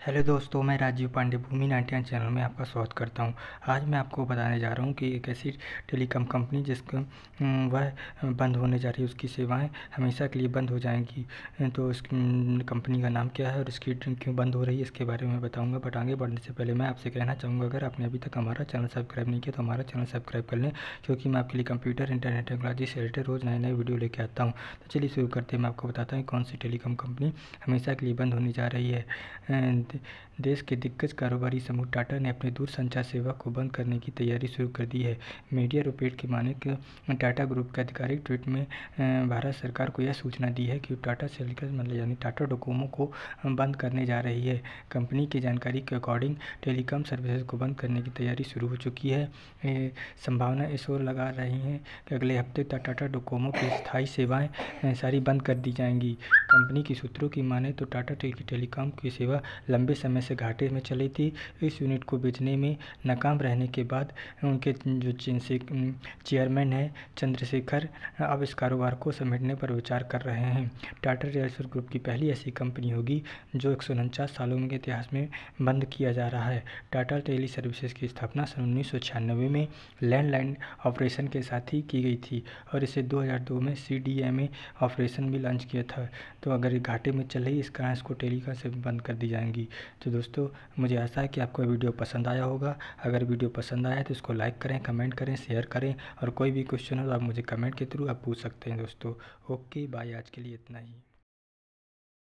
Hello दोस्तों, मैं राजीव पांडे भूमि 91 channel में आपका स्वागत करता हूं। आज मैं आपको बताने जा रहा हूं कि एक ऐसी टेलीकॉम कंपनी जिसका वह बंद होने जा रही है, उसकी सेवाएं हमेशा के लिए बंद हो जाएंगी। तो उस कंपनी का नाम क्या है और इसकी क्यों बंद हो रही है, इसके बारे में बताऊंगा। बट आगे बढ़ने से पहले मैं आपसे कहना चाहूँगा, अगर आपने अभी तक हमारा चैनल सब्सक्राइब नहीं किया तो हमारा चैनल सब्सक्राइब कर लें, क्योंकि मैं आपके लिए कंप्यूटर इंटरनेट टेक्नोलॉजी से रिलेटेड रोज़ नए नए वीडियो लेके आता हूँ। तो चलिए शुरू करते हैं। मैं आपको बताता हूँ कौन सी टेलीकॉम कंपनी हमेशा के लिए बंद होने जा रही है। देश के दिग्गज कारोबारी समूह टाटा ने अपनी दूरसंचार सेवा को बंद करने की तैयारी शुरू कर दी है। मीडिया रिपोर्ट की माने कि टाटा ग्रुप के आधिकारिक ट्वीट में भारत सरकार को यह सूचना दी है कि टाटा सेल्युलर मतलब यानी टाटा डोकोमो को बंद करने जा रही है। कंपनी की जानकारी के अकॉर्डिंग टेलीकॉम सर्विसेज को बंद करने की तैयारी शुरू हो चुकी है। संभावना इस ओर लगा रही है कि अगले हफ्ते तक टाटा डोकोमो की स्थायी सेवाएं सारी बंद कर दी जाएंगी। कंपनी की सूत्रों की माने तो टाटा टेलीकॉम की सेवा लंबे समय से घाटे में चली थी। इस यूनिट को बेचने में नाकाम रहने के बाद उनके जो चेयरमैन हैं चंद्रशेखर अब इस कारोबार को समेटने पर विचार कर रहे हैं। टाटा रियल्सर ग्रुप की पहली ऐसी कंपनी होगी जो 149 सालों के इतिहास में बंद किया जा रहा है। टाटा टेली सर्विसेज की स्थापना सन 1996 में लैंडलाइन ऑपरेशन के साथ ही की गई थी और इसे 2002 में CDMA ऑपरेशन भी लॉन्च किया था। तो अगर ये घाटे में चल रही, इस कारण इसको टेलीकॉम से बंद कर दी जाएंगी। तो दोस्तों, मुझे आशा है कि आपको वीडियो पसंद आया होगा। अगर वीडियो पसंद आया तो इसको लाइक करें, कमेंट करें, शेयर करें, और कोई भी क्वेश्चन हो तो आप मुझे कमेंट के थ्रू आप पूछ सकते हैं दोस्तों। ओके बाय, आज के लिए इतना ही।